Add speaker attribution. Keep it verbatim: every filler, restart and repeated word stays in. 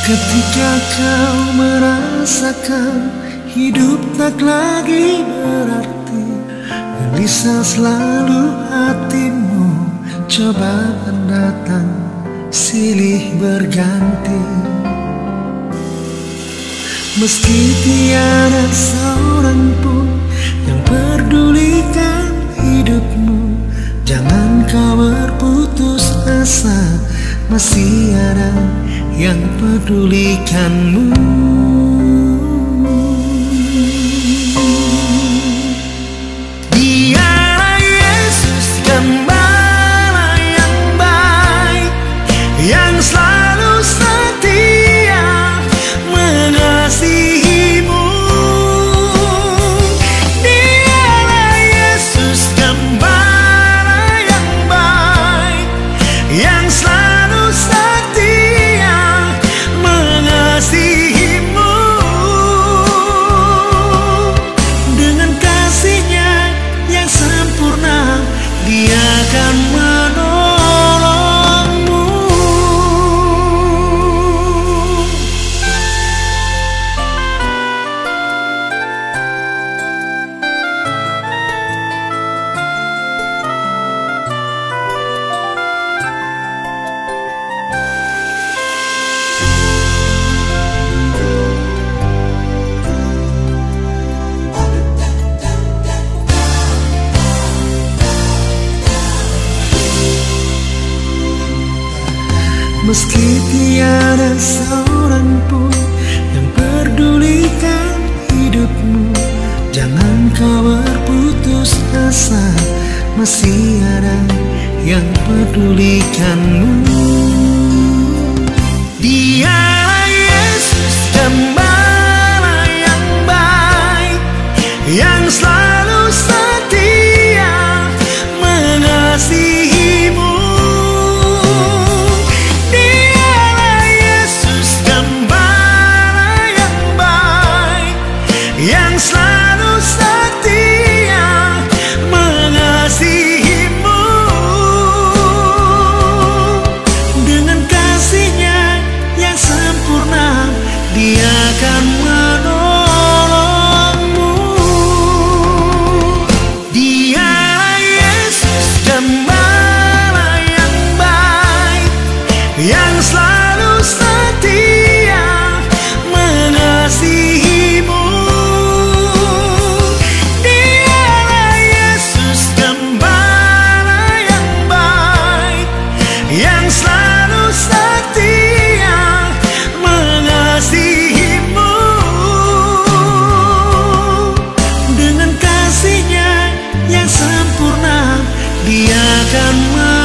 Speaker 1: Ketika kau merasakan hidup tak lagi berarti, gelisah selalu hatimu, coba datang silih berganti. Meski tiada seorang pun yang pedulikan hidupmu, jangan kau berputus asa, masih ada yang pedulikanmu. Dialah Yesus gembala yang baik, yang selalu setia mengasihimu. Dialah Yesus gembala yang baik, yang selalu setia mengasihimu. Dengan kasih-Nya yang sempurna, Dia akan menolongmu. Meski tiada seorang pun yang pedulikan hidupmu, jangan kau berputus asa, masih ada yang pedulikanmu. Dialah Yesus gembala yang baik, yang selalu setia mengasihimu. Yang selalu setia mengasihimu. Dengan kasih-Nya yang sempurna, Dia akan menolongmu. Dialah Yesus gembala yang baik, yang selalu setia mengasihimu. Yang selalu setia mengasihimu. Dengan kasih-Nya yang sempurna, Dia akan